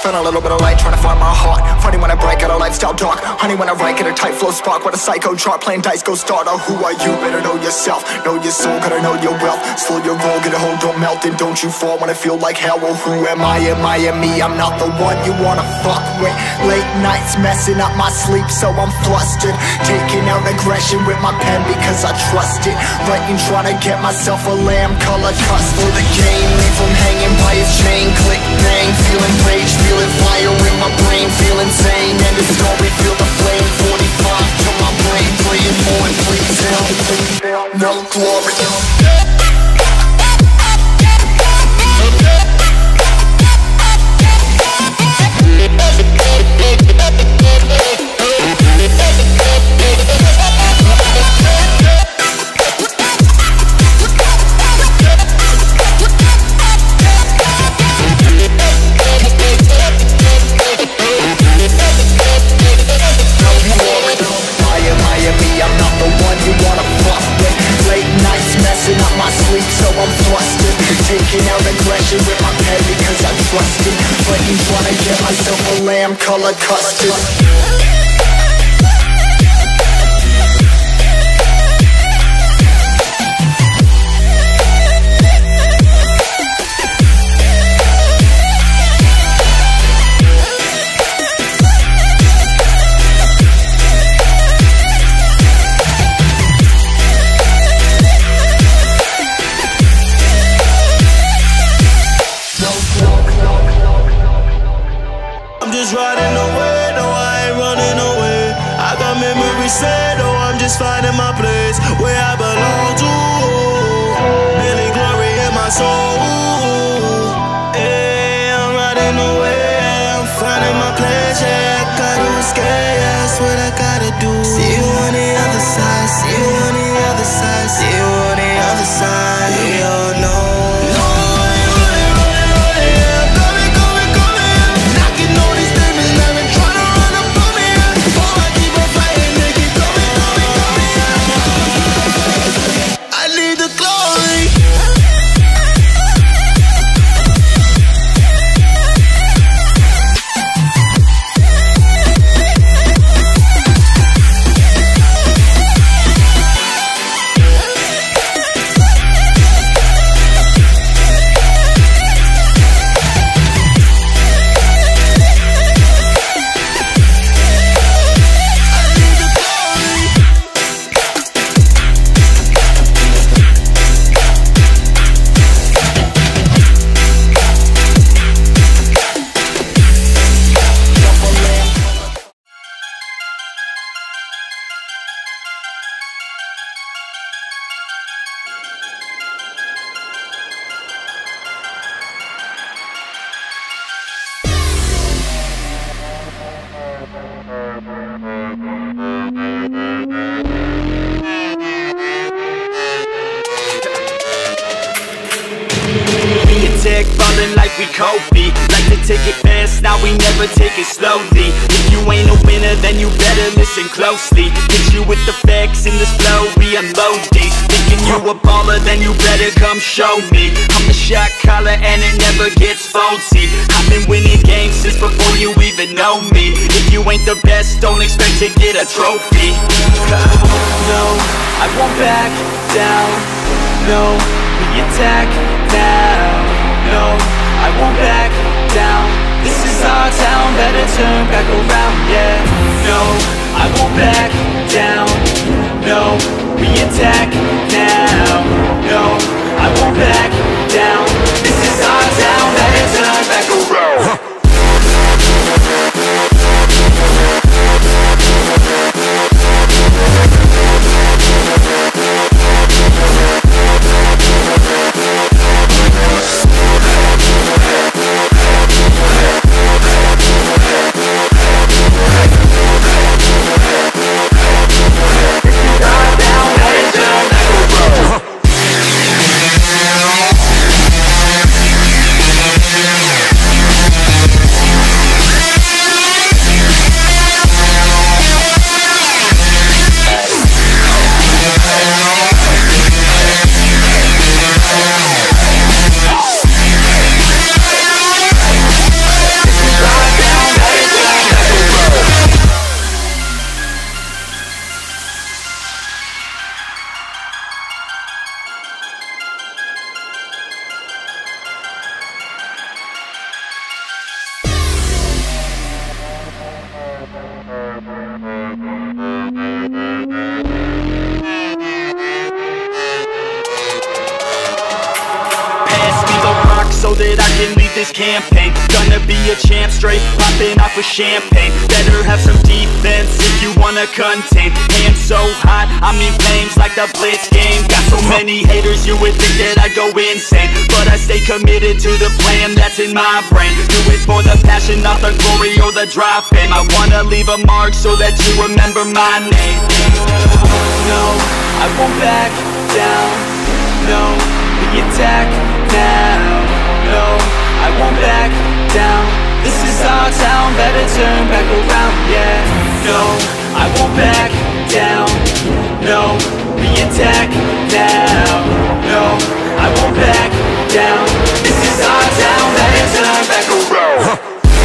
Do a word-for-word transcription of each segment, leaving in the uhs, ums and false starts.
Found a little bit of light, trying to find my heart. Funny when I break out a lifestyle dark. Honey when I write, get a tight flow spark. What a psycho chart, playing dice, go starter. Who are you? Better know yourself. Know your soul, gotta know your wealth. Slow your roll, get a hold, don't melt. And don't you fall when I feel like hell. Well, who am I? Am I am me? I'm not the one you wanna fuck with. Late nights messing up my sleep, so I'm flustered. Taking out aggression with my pen because I trust it. Writing, trying to get myself a lamb color cuss for the game. Leave him hanging by his chain. Click, bang, feeling rage, feeling fire in my brain, feel insane. And the story, feel the flame. Forty-five to my brain, playing more and please hell. No glory. Taking out aggression with my pen because I trust it. Fighting, trying to get myself a lamb color custard. Riding away, no I ain't running away. I got memories set, oh I'm just finding my place where I belong to. Feeling glory in my soul. Hey, I'm riding away, I'm finding my place. Yeah, I gotta escape, yeah, that's what I gotta do. See you on the other side, see you on the other side, see you on the other side. We all know. Tech ballin' like we Kobe. Like to take it fast, now we never take it slowly. If you ain't a winner, then you better listen closely. Hit you with the facts in this flow, we unload these. Thinking you a baller, then you better come show me. I'm the shot caller and it never gets faulty. I've been winning games since before you even know me. If you ain't the best, don't expect to get a trophy. No, I won't back down. No, we attack now. No, I won't back down. This is our town, better turn back around, yeah. No, I won't back down. No, we attack now. No, I won't back down. This is our town, better turn back around. So that I can lead this campaign. Gonna be a champ, straight popping off with champagne. Better have some defense if you wanna contain. Hands so hot, I mean flames like the Blitz game. Got so many haters you would think that I'd go insane, but I stay committed to the plan that's in my brain. Do it for the passion, not the glory or the drop fame. I wanna leave a mark so that you remember my name. No, I won't back down. No, we attack now. No, I won't back down. This is our town, better turn back around, yeah. No, I won't back down. No, we attack now. No, I won't back down. This is our town, better turn back around.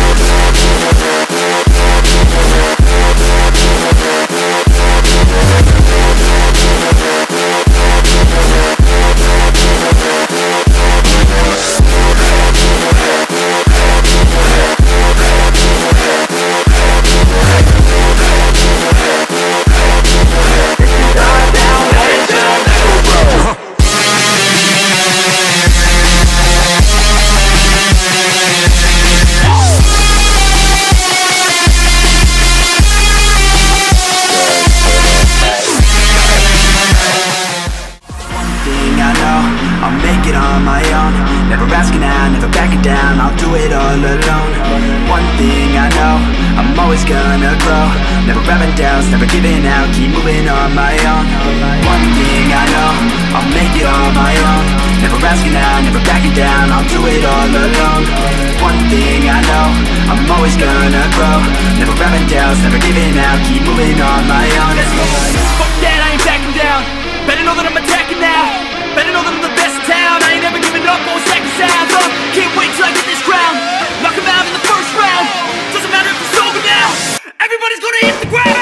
Never giving out, keep moving on my own. One thing I know, I'll make it on my own. Never asking out, never backing down, I'll do it all alone. One thing I know, I'm always gonna grow. Never having doubts, never giving out, keep moving on my own. Fuck that, I ain't backing down. Better know that I'm attacking now. Better know that I'm the best in town. I ain't never giving up on second sounds. uh, Can't wait till I get this crown. Knock him out in the first round. Doesn't matter if it's over now. Everybody's gonna hit the ground.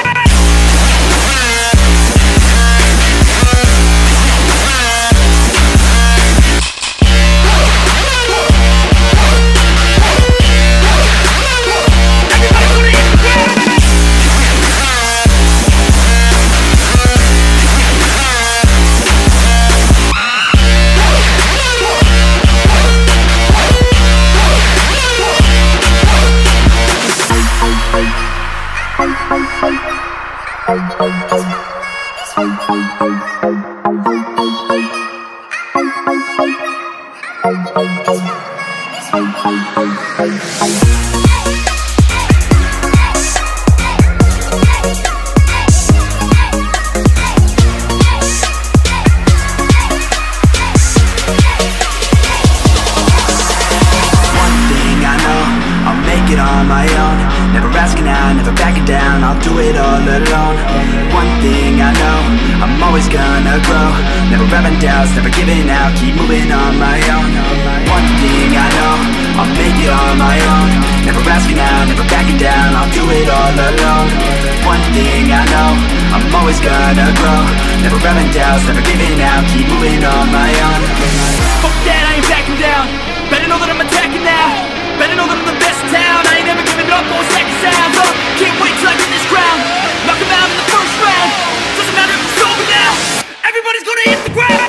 Never giving out, keep moving on my own. One thing I know, I'll make it on my own. Never asking out, never backing down, I'll do it all alone. One thing I know, I'm always gonna grow. Never having doubts, never giving out, keep moving on my own. Fuck that, I ain't backing down. Better know that I'm attacking now. Better know that I'm the best in town. I ain't never giving up on second sounds. uh, Can't wait till I get this crown. Knock him out in the first round. Doesn't matter if it's over now. Everybody's gonna hit the ground.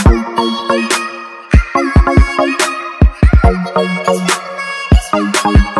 We'll be right back.